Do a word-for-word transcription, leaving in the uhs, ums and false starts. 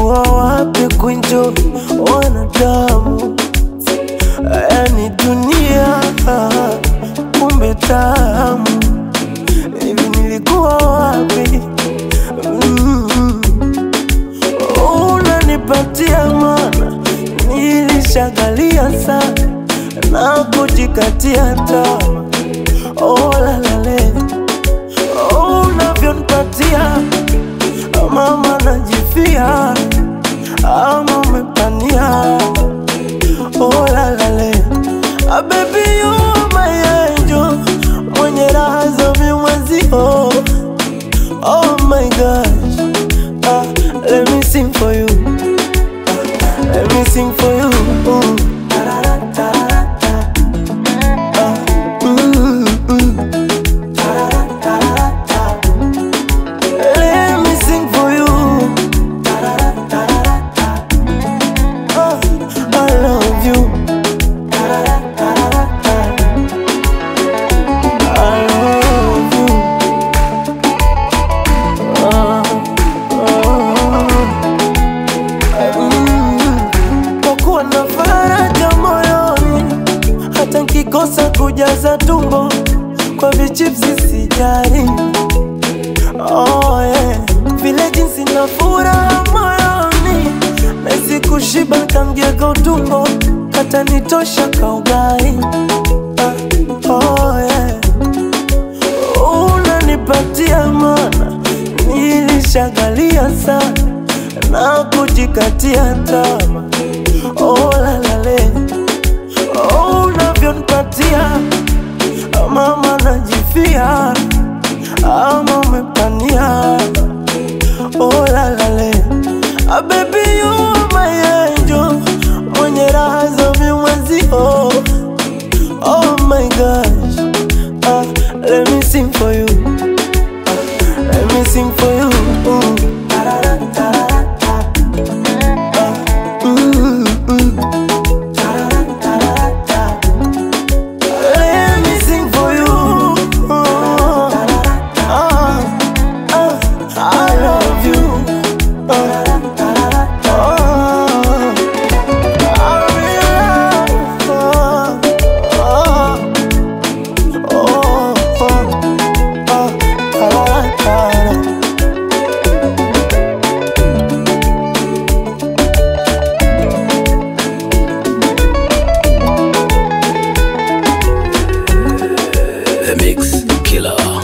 nilikuwa wapi kuenjoy wanadamu? Yani dunia kumbe tamu. Hivi nilikuwa wapi? mm-hmm. Unanipatia mana nilishagalia sana na kujikatia tamaa. Oh la la le, oh unavyonipatia mama najifia, ama umepania. Oh la la le, ah baby you are my angel, mwenye raha za mimwenzio. Oh my gosh, ah, let me sing for you, ah, let me sing for you. Ooh. Kosa kujaza tumbo kwa vichipsi sijari. Oh yeah, vile jinsi na furaha moyoni, nahisi kushiba kamgego tumbo, kata nitosha kaugai. uh, Oh yeah, unanipatia mana nilishagalia sana na kujikatia tamaa. Oh la la le, oh unavyonipatia mama najifia, ama umepania. Oh la la le, ah baby you are my angel, mwenye raha za mimwenzio. Oh my gosh, ah, let me sing for you, ah, let me sing for you. Ooh. The Mix Killer.